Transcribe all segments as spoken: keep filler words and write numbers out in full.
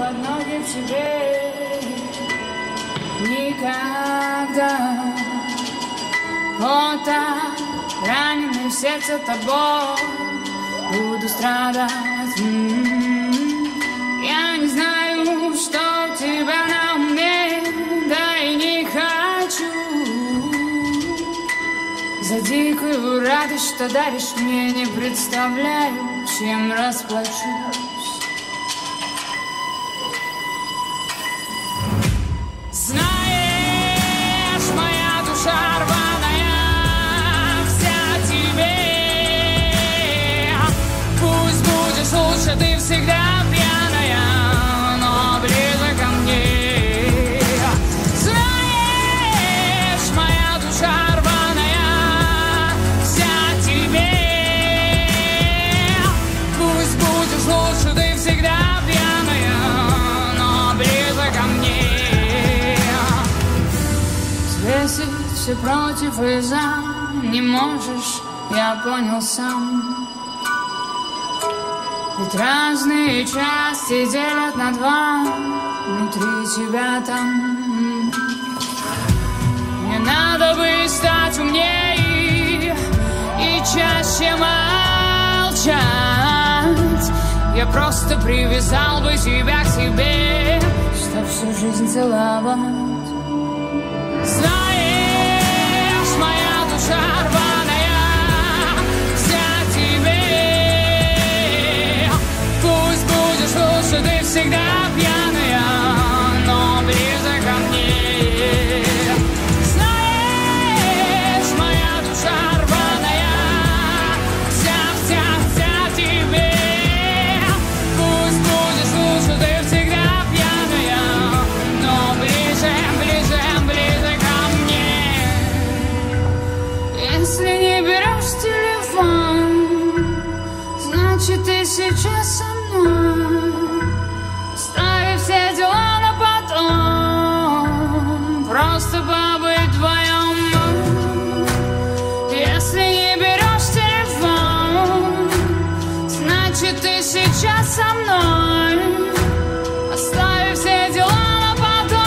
под ноги к тебе. Никогда. Вот так, раненый в сердце тобой, буду страдать. М-м-м. Я не знаю, что у тебя на уме, да и не хочу. За дикую радость, что даришь мне, не представляю, чем расплачусь. Знаешь, моя душа рваная, вся тебе. Пусть будешь лучше, ты всегда пьяная, но ближе ко мне. Знаешь, моя душа рваная, вся тебе. Пусть будешь лучше, ты всегда пьяная, но ближе ко мне. Взвесить все против и за не можешь, я понял сам. Ведь разные части делят на два, внутри тебя там. Мне надо бы стать умнее и чаще молчать. Я просто привязал бы тебя к себе, чтоб всю жизнь целовать. Знаешь, моя душа рваная, вся тебе. Пусть будешь лучше, ты всегда пьяная, но ближе ко мне. Знаешь, моя душа рваная, вся-вся-вся тебе. Пусть будешь лучше, ты всегда пьяная, но ближе, ближе, ближе. Если не берешь телефон, значит ты сейчас со мной. Ставь все дела на потом, просто побыть вдвоем. Если не берешь телефон, значит ты сейчас со мной. Оставь все дела на потом.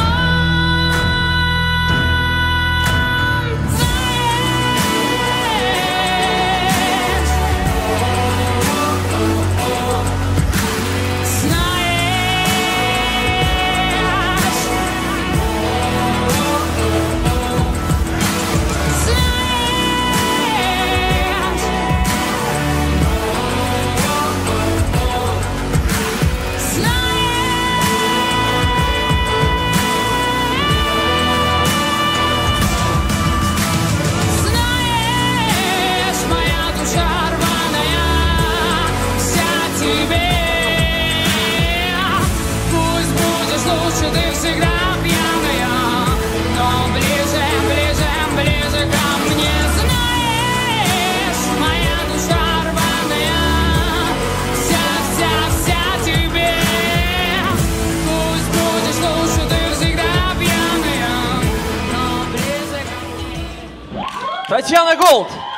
Лучше ты всегда пьяная, но ближе, ближе, ближе ко мне. Знаешь, моя душа рваная, вся-вся-вся тебе. Пусть будешь лучше, ты всегда пьяная, но ближе ко мне. Татьяна Голд!